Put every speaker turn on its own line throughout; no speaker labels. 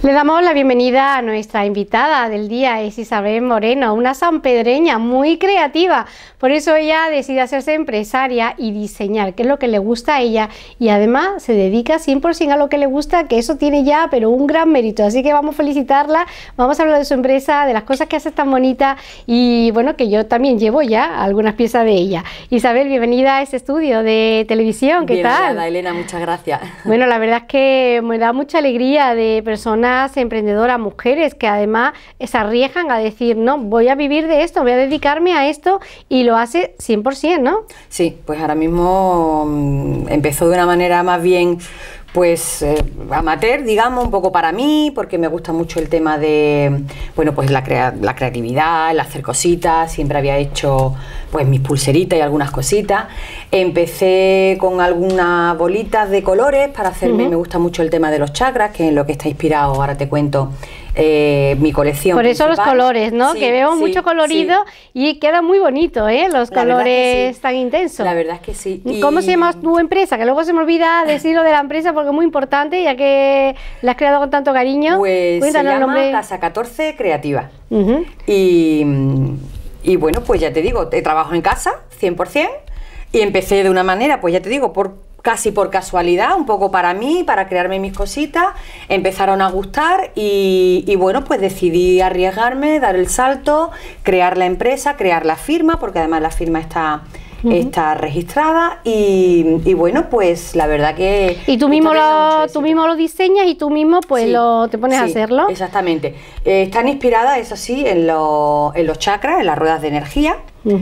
Le damos la bienvenida a nuestra invitada del día, es Isabel Moreno, una sanpedreña muy creativa. Por eso ella decide hacerse empresaria y diseñar, que es lo que le gusta a ella, y además se dedica 100% a lo que le gusta, que eso tiene ya pero un gran mérito. Así que vamos a felicitarla, vamos a hablar de su empresa, de las cosas que hace tan bonitas, y bueno, que yo también llevo ya algunas piezas de ella. Isabel, bienvenida a este estudio de televisión, ¿qué tal?
Bienvenida, Elena, muchas gracias.
Bueno, la verdad es que me da mucha alegría de personas emprendedoras, mujeres que además se arriesgan a decir, no, voy a vivir de esto, voy a dedicarme a esto, y lo hace 100%, ¿no?
Sí, pues ahora mismo empezó de una manera más bien pues amateur, digamos, un poco para mí, porque me gusta mucho el tema de, bueno, pues la creatividad, el hacer cositas. Siempre había hecho pues mis pulseritas y algunas cositas. Empecé con algunas bolitas de colores para hacerme, me gusta mucho el tema de los chakras, que es en lo que está inspirado, ahora te cuento, mi colección.
Por eso
principal.
Los colores, ¿no?
Sí,
que vemos
sí,
mucho colorido, sí. Y queda muy bonito, ¿eh? Los colores tan intensos.
La verdad es que sí.
¿Cómo se llama tu empresa? Que luego se me olvida decirlo de la empresa porque es muy importante, ya que la has creado con tanto cariño.
Pues
Cuéntanos
se llama
el nombre.
Casa 14 Creativa. Y bueno, pues ya te digo, trabajo en casa, 100%, y empecé de una manera, pues ya te digo, casi por casualidad, un poco para mí, para crearme mis cositas. Empezaron a gustar y bueno, pues decidí arriesgarme, dar el salto, crear la empresa, crear la firma, porque además la firma está registrada, y bueno, pues la verdad que...
Y tú mismo lo diseñas y tú mismo pues
sí,
te pones a hacerlo.
Exactamente. Están inspiradas, eso sí, en los chakras, en las ruedas de energía.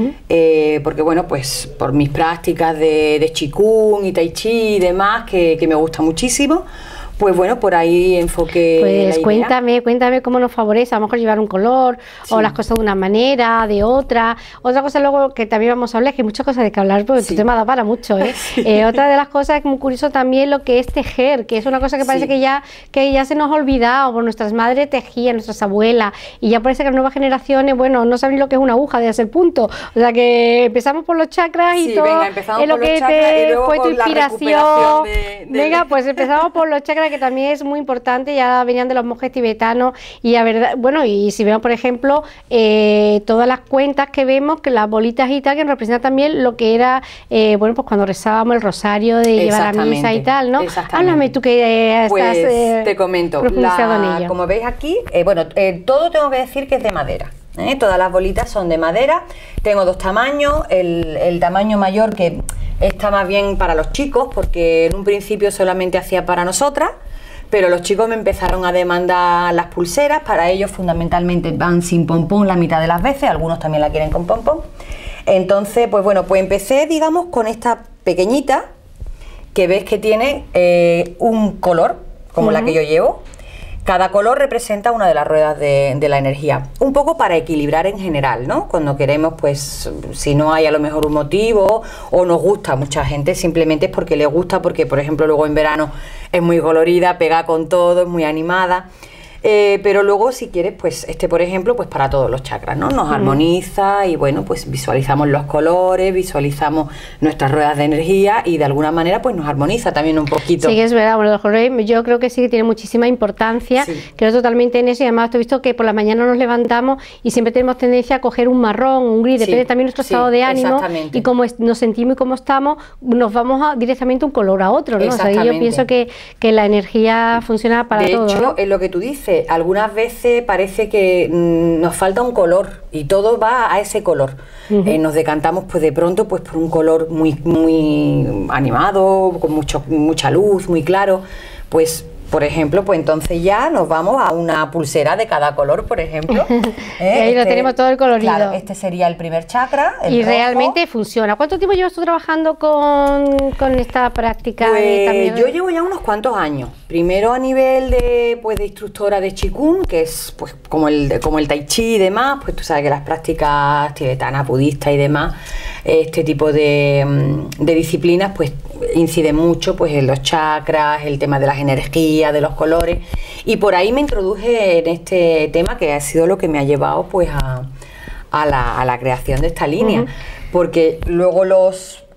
Porque bueno, pues por mis prácticas de Qigong y Tai Chi y demás, que me gusta muchísimo, pues bueno, por ahí enfoqué
Pues
la idea.
cuéntame cómo nos favorece, a lo mejor llevar un color, o las cosas de una manera, de otra. Otra cosa luego que también vamos a hablar, es que hay muchas cosas de que hablar, porque tu tema da para mucho, ¿eh? Otra de las cosas es muy curioso también lo que es tejer, que es una cosa que parece que ya se nos ha olvidado, por nuestras madres tejían, nuestras abuelas, y ya parece que las nuevas generaciones, bueno, no saben lo que es una aguja de hacer punto. O sea que empezamos por los chakras y todo,
empezamos
es lo
por
que
los chakras y luego
fue tu
con la
inspiración.
recuperación
Venga, pues empezamos por los chakras, que también es muy importante, ya venían de los monjes tibetanos, y a verdad, bueno, y si vemos por ejemplo todas las cuentas que vemos, que las bolitas y tal, que representan también lo que era, bueno, pues cuando rezábamos el rosario de llevar a misa y tal, ¿no? Háblame tú que
pues,
estás
te comento,
profundizado en ello.
como veis aquí, bueno, todo tengo que decir que es de madera. Todas las bolitas son de madera. Tengo dos tamaños, el tamaño mayor, que está más bien para los chicos, porque en un principio solamente hacía para nosotras, pero los chicos me empezaron a demandar las pulseras. Para ellos fundamentalmente van sin pompón la mitad de las veces, algunos también la quieren con pompón. Entonces, pues bueno, pues empecé, digamos, con esta pequeñita, que ves que tiene un color, como la que yo llevo. Cada color representa una de las ruedas de la energía, un poco para equilibrar en general, ¿no? Cuando queremos, pues, si no hay a lo mejor un motivo, o nos gusta a mucha gente, simplemente es porque le gusta, porque, por ejemplo, luego en verano es muy colorida, pega con todo, es muy animada. Pero luego, si quieres, pues por ejemplo, pues para todos los chakras, ¿no? Nos armoniza, y bueno, pues visualizamos los colores, visualizamos nuestras ruedas de energía, y de alguna manera pues nos armoniza también un poquito.
Sí, es verdad, bueno, los colores yo creo que sí que tiene muchísima importancia, creo totalmente en eso, y además te he visto que por la mañana nos levantamos y siempre tenemos tendencia a coger un marrón, un gris, depende también de nuestro estado de ánimo, y cómo nos sentimos y cómo estamos, nos vamos directamente un color a otro, ¿no? O sea, yo pienso que la energía funciona para todo.
De hecho,
¿no?
es lo que tú dices. Algunas veces parece que nos falta un color y todo va a ese color. Nos decantamos pues de pronto pues por un color muy animado, con mucha luz, muy claro. Pues por ejemplo, pues entonces ya nos vamos a una pulsera de cada color, por ejemplo.
Y ahí lo tenemos todo el colorido.
Claro, este sería el primer chakra, el
y
rojo.
Realmente funciona. ¿Cuánto tiempo llevas tú trabajando con esta práctica?
Pues yo llevo ya unos cuantos años. Primero a nivel de instructora de Qigong, que es pues como el Tai Chi y demás, pues tú sabes que las prácticas tibetanas, budistas y demás, este tipo de disciplinas pues inciden mucho pues en los chakras, el tema de las energías, de los colores, y por ahí me introduje en este tema, que ha sido lo que me ha llevado pues a la creación de esta línea, porque luego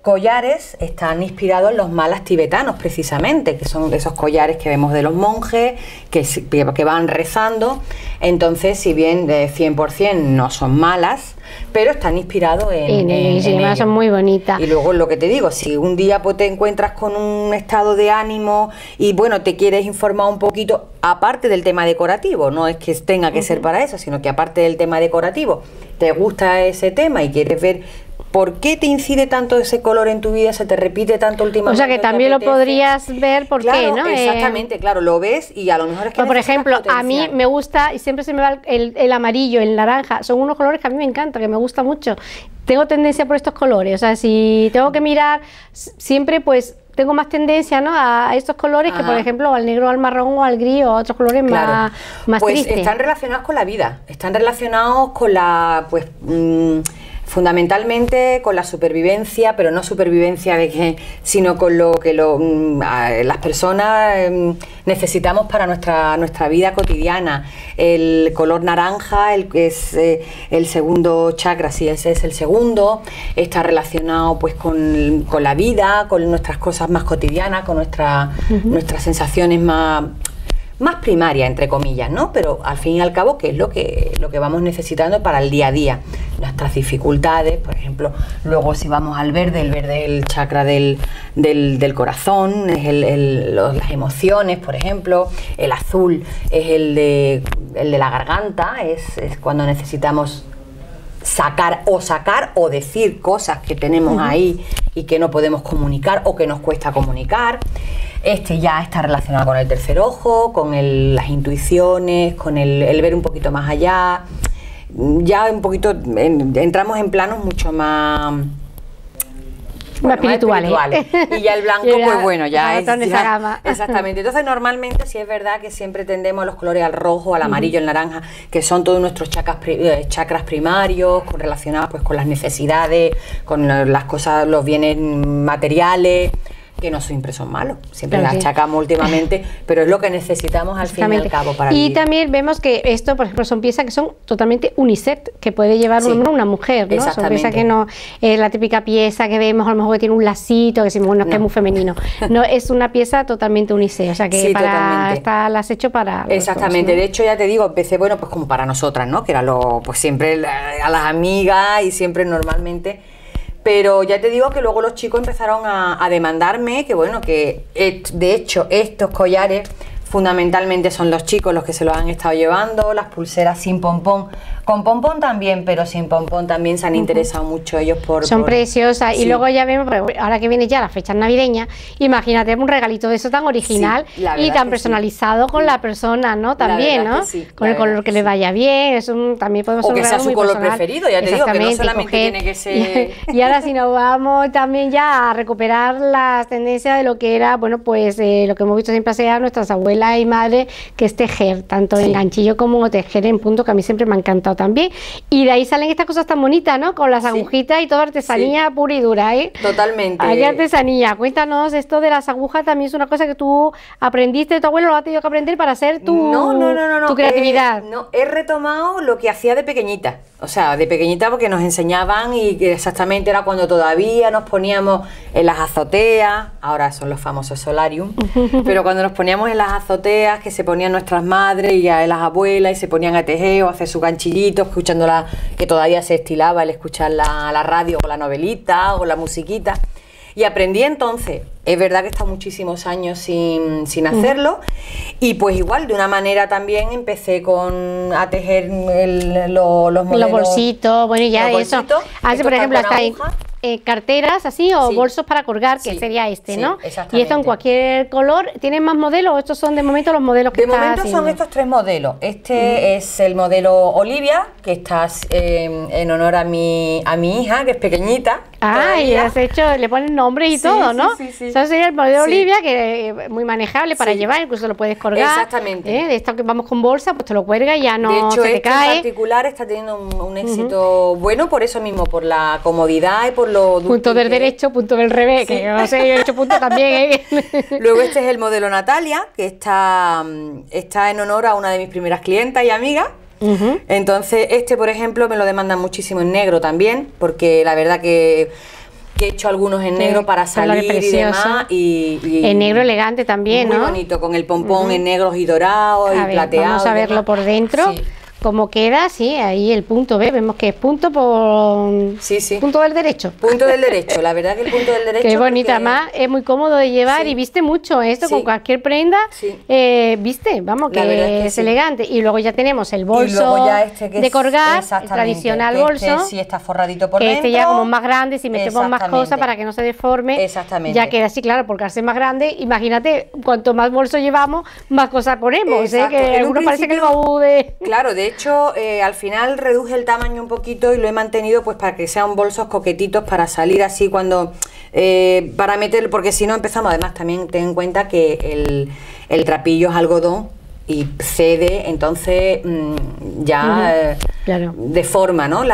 collares están inspirados en los malas tibetanos, precisamente, que son esos collares que vemos de los monjes, que van rezando. Entonces, si bien de 100% no son malas, pero están inspirados en ello.
Son muy bonitas.
Y luego lo que te digo, si un día pues te encuentras con un estado de ánimo y bueno, te quieres informar un poquito, aparte del tema decorativo, no es que tenga que ser para eso, sino que aparte del tema decorativo, te gusta ese tema y quieres ver por qué te incide tanto ese color en tu vida, se te repite tanto últimamente.
O sea que también lo podrías ver por qué, ¿no?
Exactamente, claro, lo ves y a lo mejor es que
por ejemplo, a mí me gusta, y siempre se me va el amarillo, el naranja, son unos colores que a mí me encantan, que me gusta mucho. Tengo tendencia por estos colores, o sea, si tengo que mirar, siempre pues tengo más tendencia, ¿no?, a estos colores que, por ejemplo, al negro, al marrón o al gris o a otros colores más
pues
tristes.
Están relacionados con la vida, están relacionados con la, pues, fundamentalmente con la supervivencia, pero no supervivencia sino con lo que las personas necesitamos para nuestra vida cotidiana. El color naranja, que es el segundo chakra, sí, ese es el segundo, está relacionado pues con la vida, con nuestras cosas más cotidianas, con nuestras sensaciones más primaria, entre comillas, ¿no? Pero al fin y al cabo, ¿qué es lo que vamos necesitando para el día a día? Nuestras dificultades, por ejemplo. Luego, si vamos al verde, el verde es el chakra del corazón, es las emociones, por ejemplo. El azul es el de la garganta, es cuando necesitamos sacar o decir cosas que tenemos ahí y que no podemos comunicar o que nos cuesta comunicar. Este ya está relacionado con el tercer ojo, con las intuiciones, con el ver un poquito más allá. Ya un poquito entramos en planos mucho más
espirituales.
Y ya el blanco, pues bueno, ya es
esa gama.
Exactamente. Entonces, normalmente sí es verdad que siempre tendemos a los colores al rojo, al amarillo, al naranja, que son todos nuestros chakras primarios, relacionados pues con las necesidades, con las cosas, los bienes materiales, que no siempre son malos, siempre las achacamos últimamente, pero es lo que necesitamos al fin y al cabo para vivir.
Y también vemos que esto, por ejemplo, son piezas que son totalmente unisex, que puede llevar una mujer, ¿no? Son piezas que no es la típica pieza que vemos, a lo mejor que tiene un lacito, que decimos, bueno, que es muy femenino. No, es una pieza totalmente unisex, o sea que la has hecho para...
Exactamente,
¿no?
De hecho ya te digo, empecé, bueno, pues como para nosotras, ¿no? Que era pues siempre a las amigas y siempre normalmente... Pero ya te digo que luego los chicos empezaron a demandarme que, bueno, que de hecho estos collares fundamentalmente son los chicos los que se los han estado llevando, las pulseras sin pompón, con pompón también, pero sin pompón también se han interesado mucho ellos
Son preciosas, y luego ya vemos, ahora que viene ya las fechas navideñas, imagínate un regalito de eso tan original y tan personalizado con la persona, ¿no? También, ¿no? Con el color que le vaya bien, también podemos
hacer un regalo muy personal. O que sea su color preferido, ya te digo, que no solamente tiene que ser...
Y ahora si nos vamos también ya a recuperar las tendencias de lo que era, bueno, pues lo que hemos visto siempre sea nuestras abuelas y madres, que es tejer, tanto en ganchillo como tejer en punto, que a mí siempre me ha encantado también. Y de ahí salen estas cosas tan bonitas, ¿no? Con las agujitas y toda artesanía pura y dura, ¿eh?
Totalmente.
Hay artesanía. Cuéntanos, esto de las agujas también es una cosa que tú aprendiste de tu abuelo, lo has tenido que aprender para hacer tu creatividad.
No, he retomado lo que hacía de pequeñita. O sea, de pequeñita porque nos enseñaban y que exactamente era cuando todavía nos poníamos en las azoteas, ahora son los famosos solarium, pero cuando nos poníamos en las azoteas, que se ponían nuestras madres y las abuelas y se ponían a tejer o a hacer su ganchillito, escuchando que todavía se estilaba el escuchar la radio o la novelita o la musiquita. Y aprendí entonces, es verdad que he estado muchísimos años sin hacerlo, y pues igual de una manera también empecé a tejer los modelos,
los bolsitos, bueno, y ya de eso. Así, por ejemplo, hasta carteras así o bolsos para colgar, que sería ¿no? Y esto en cualquier color. ¿Tienen más modelos o estos son de momento los modelos que estás haciendo?
De momento son estos tres modelos. Este es el modelo Olivia, que está en honor a mi hija, que es pequeñita.
Y has hecho, le ponen nombres y todo, ¿no? Sí. Eso sería el modelo Olivia, que es muy manejable para llevar, incluso lo puedes colgar.
Exactamente.
De esto que vamos con bolsa, pues te lo cuelgas y ya no
de hecho,
se te cae.
En particular está teniendo un éxito bueno por eso mismo, por la comodidad y por
punto del derecho, punto del revés, que no sé, yo he hecho punto también.
Luego este es el modelo Natalia, que está en honor a una de mis primeras clientas y amigas. Entonces este, por ejemplo, me lo demandan muchísimo en negro también, porque la verdad que que he hecho algunos en negro para
colores
salir y demás.
En negro elegante también,
muy
¿no?
bonito, con el pompón en negros y dorados y plateados.
Vamos a verlo por dentro.
Sí.
Cómo queda, sí, ahí el punto, ¿ves? Vemos que es punto por...
Sí, sí.
Punto del derecho.
Punto del derecho, la verdad que el punto del derecho...
Qué bonita,
porque...
más es muy cómodo de llevar,
Sí.
y viste mucho esto,
Sí.
con cualquier prenda,
Sí.
viste, vamos,
La verdad
que
es que
es
sí.
elegante. Y luego ya tenemos el
Y
bolso
luego ya este que
de
es-
colgar, el
exactamente,
tradicional
que
bolso,
este sí está forradito por
que
dentro.
este ya como más grande, si metemos más
Exactamente.
cosas para que no se deforme,
Exactamente.
ya queda así, claro, porque al ser más grande, imagínate, cuanto más bolso llevamos, más cosas ponemos,
Exacto.
que
En un
algunos parece que el
principio-
baúl de...
Claro, de hecho, al final reduje el tamaño un poquito y lo he mantenido pues para que sean bolsos coquetitos para salir así cuando... para meter, porque si no empezamos, además también ten en cuenta que el trapillo es algodón y cede, entonces ya
Claro.
deforma, ¿no?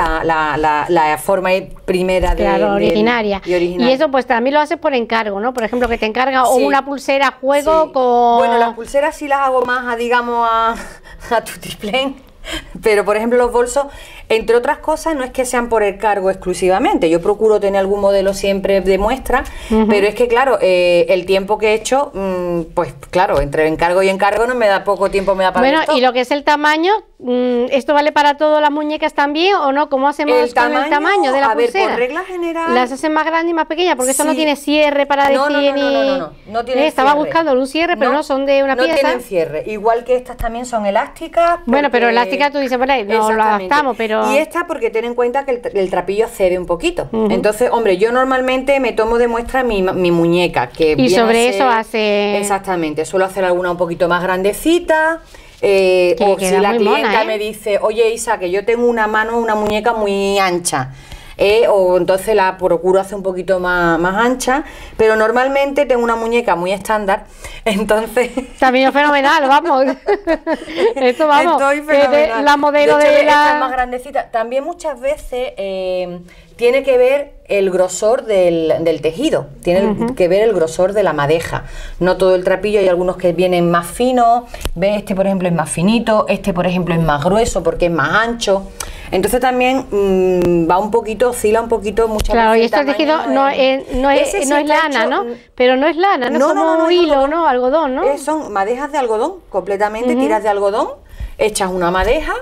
La forma primera de...
Claro, originaria.
y original.
Y eso pues también lo haces por encargo, ¿no? Por ejemplo, que te encarga o
Sí.
una pulsera a juego
Sí.
con...
Bueno, las pulseras sí las hago más, digamos, a Tutiplén. Pero, por ejemplo, los bolsos, entre otras cosas, no es que sean por encargo exclusivamente. Yo procuro tener algún modelo siempre de muestra, pero es que, claro, el tiempo que he hecho, pues claro, entre encargo y encargo no me da poco tiempo, me da para
Bueno,
ver todo.
y lo que es el tamaño, ¿esto vale para todas las muñecas también o no? ¿Cómo hacemos con el tamaño de la
a ver,
pulsera?
por regla general...
¿Las hacen más grandes y más pequeñas? Porque esto no
Sí.
tiene cierre para
No,
decir
no tienen
Estaba
cierre.
buscando un cierre, pero no, son de una
no
pieza.
tienen cierre. Igual que estas también son elásticas.
Bueno, pero
porque-
elástica tú dices, bueno, no lo
Exactamente.
adaptamos, pero...
Y esta porque ten en cuenta que el trapillo cede un poquito. Entonces, hombre, yo normalmente me tomo de muestra mi muñeca. Que
Y
viene
sobre
a ser-
eso hace...
Exactamente. Suelo hacer alguna un poquito más grandecita. O
queda
si la
muy
clienta
mona, ¿eh?
me dice, oye Isa, que yo tengo una muñeca muy ancha. O entonces la procuro hacer un poquito más ancha, pero normalmente tengo una muñeca muy estándar, entonces...
También es fenomenal, vamos. Esto vamos,
Estoy
que
fenomenal.
la modelo
de hecho,
de
esta es
la...
más grandecita. También muchas veces tiene que ver el grosor del tejido, tiene que ver el grosor de la madeja. No todo el trapillo, hay algunos que vienen más finos, ¿ves? Este por ejemplo es más finito, este por ejemplo es más grueso porque es más ancho. Entonces también va un poquito, oscila un poquito muchas
Claro, y
veces.
esto el tejido no
Ese sí
es
está
lana,
hecho-
¿no? Pero no es lana, no, es como
es
hilo,
algodón.
¿no? Algodón, ¿no?
Son madejas de algodón, completamente, tiras de algodón, echas una madeja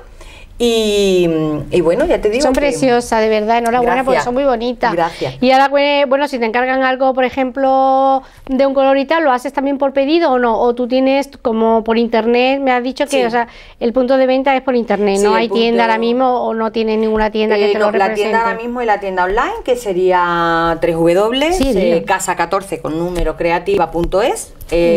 y bueno, ya te digo
Son
que-
preciosas, de verdad, enhorabuena,
Gracias.
porque son muy bonitas.
Gracias.
Y ahora, bueno, si te encargan algo, por ejemplo, de un color y tal, ¿lo haces también por pedido o no? O tú tienes como por internet, me has dicho que,
Sí.
o sea, el punto de venta es por internet,
Sí,
¿no?
el
¿Hay tienda
punto-
ahora mismo o no tienes ninguna tienda que te lo
no, la
represente?
tienda ahora mismo es la tienda online, que sería 3W,
Sí, dilo.
casa 14 con número creativa.es.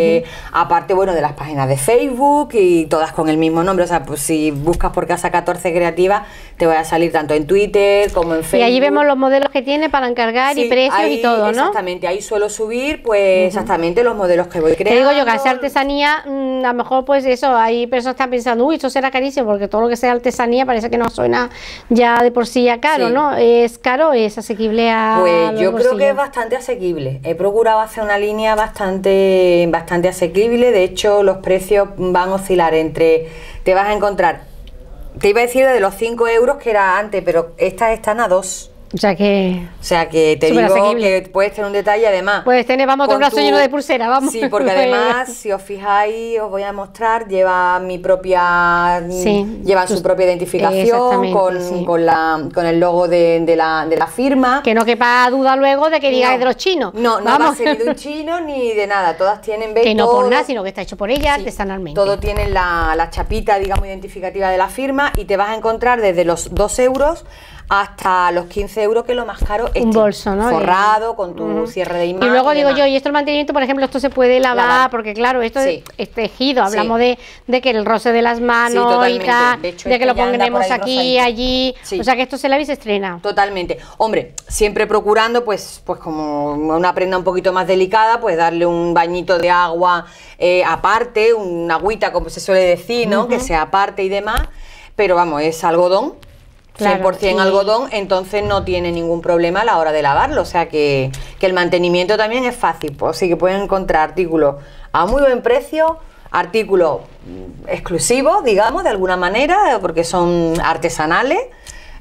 Aparte, bueno, de las páginas de Facebook y todas con el mismo nombre. O sea, pues si buscas por Casa 14 Creativa, te va a salir tanto en Twitter como en Facebook.
Y allí vemos los modelos que tiene para encargar y
Sí,
precios
ahí,
y todo, ¿no?
Exactamente, ahí suelo subir, pues exactamente los modelos que voy
Te
creando.
digo yo que hacer artesanía, a lo mejor pues eso, hay personas que están pensando, uy, esto será carísimo, porque todo lo que sea artesanía parece que no suena ya de por sí ya caro,
Sí.
¿no? ¿Es caro o es asequible a
Pues
los
yo creo que
bolsillos?
es bastante asequible. He procurado hacer una línea bastante asequible. De hecho, los precios van a oscilar entre... Te vas a encontrar... Te iba a decir de los 5 euros que era antes, pero estas están a 2.
O sea que...
O sea que te
Súper
digo
asequible.
que puedes tener un detalle además.
Pues vamos, otro
con
brazo lleno de pulsera, vamos.
Sí, porque además, si os fijáis, os voy a mostrar, lleva mi propia,
Sí,
lleva su propia identificación
exactamente, sí.
con el logo de la firma.
Que no quepa duda luego de que diga
No.
es de los chinos.
No va a
vamos.
ser ni de un chino ni de nada. Todas tienen, ¿ves?
Que no
Todo-
por nada, sino que está hecho por ella
Sí,
artesanalmente.
todo tiene la chapita, digamos, identificativa de la firma y te vas a encontrar desde los 2 euros hasta los 15 euros, que es lo más caro.
Un bolso, ¿no?
Forrado, con tu cierre de
Y
imagen.
luego digo
demás.
yo, y esto el mantenimiento, por ejemplo, esto se puede lavar,
Lavar.
porque claro, esto
Sí.
es tejido, hablamos
Sí.
de que el roce de las manos y
totalmente.
tal,
De hecho,
de
este
que lo
ya anda por
pondremos
ahí
aquí,
rosadito.
allí,
Sí.
o sea que esto se lava y se estrena.
Totalmente. Hombre, siempre procurando, pues como una prenda un poquito más delicada, pues darle un bañito de agua aparte, una agüita, como se suele decir, ¿no? Que sea aparte y demás. Pero vamos, es algodón.
Claro,
100%
y-
algodón, entonces no tiene ningún problema a la hora de lavarlo, o sea que el mantenimiento también es fácil, pues sí que pueden encontrar artículos a muy buen precio, artículos exclusivos, digamos, de alguna manera, porque son artesanales,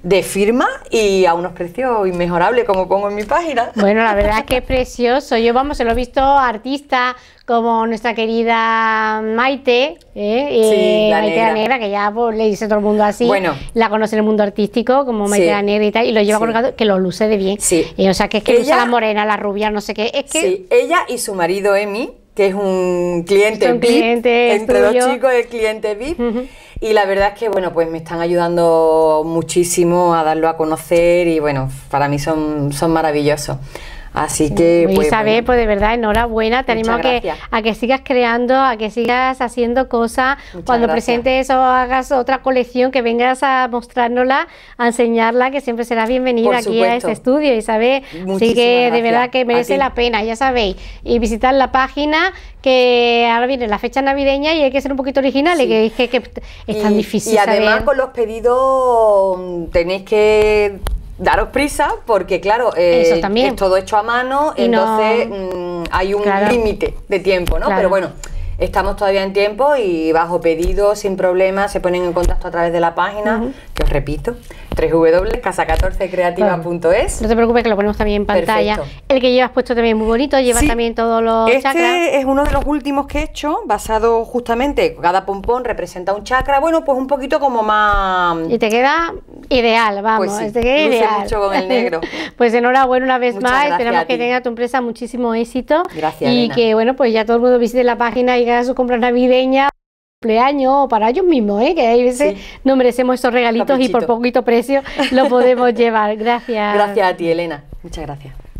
de firma y a unos precios inmejorables, como pongo en mi página.
Bueno, la verdad es que es precioso. Yo, vamos, se lo he visto a artistas como nuestra querida Maite,
Sí, la
Maite la Negra, que ya pues, le dice todo el mundo así,
Bueno.
la conoce en el mundo artístico como Maite
Sí.
la Negra y tal, y lo lleva
Sí.
colgado, que lo luce de bien.
Sí.
O sea, que es que
Ella-
usa la morena, la rubia, no sé qué, es que...
Sí, ella y su marido Emi, que es un cliente
Son
VIP,
clientes
entre
tuyos.
dos chicos es cliente VIP,
Ujú.
y la verdad es que, bueno, pues me están ayudando muchísimo a darlo a conocer y, bueno, para mí son maravillosos. Así que,
Pues,
pues,
Isabel,
bueno,
pues de verdad, enhorabuena. Te animo
Muchas gracias.
a que sigas creando, a que sigas haciendo cosas.
Muchas
Cuando
gracias.
presentes o hagas otra colección, que vengas a mostrárnosla, a enseñarla, que siempre serás bienvenida
Por
aquí a
supuesto.
este estudio, Isabel. Así
Muchísimas
que de
gracias.
verdad que
A
merece
ti.
la pena, ya sabéis. Y visitar la página, que ahora viene la fecha navideña y hay que ser un poquito originales,
Sí.
que es tan difícil.
Y además
saber.
con los pedidos tenéis que daros prisa porque claro,
Eso también.
es todo hecho a mano,
Y no-
entonces hay un
Claro.
límite de tiempo, ¿no?
Claro.
Pero bueno, estamos todavía en tiempo y bajo pedido, sin problema, se ponen en contacto a través de la página,
Ujú.
que os repito, www.casa14creativa.es.
No te preocupes, que lo ponemos también en pantalla.
Perfecto.
El que llevas puesto también es muy bonito, lleva
Sí.
también todos los chakras.
Este es uno de los últimos que he hecho, basado justamente, cada pompón representa un chakra, bueno, pues un poquito como más...
Y te queda ideal, vamos,
Pues sí,
te queda
luce
ideal.
mucho con el negro.
Pues enhorabuena una vez
Muchas
más,
gracias
esperamos
a
que
ti.
tenga tu empresa muchísimo éxito.
Gracias,
y
Elena.
que bueno, pues ya todo el mundo visite la página y haga sus compras navideñas, cumpleaños o para ellos mismos, que hay veces
Sí.
no merecemos estos regalitos y por
Caprichito.
poquito precio lo podemos llevar. Gracias.
Gracias a ti, Elena. Muchas gracias.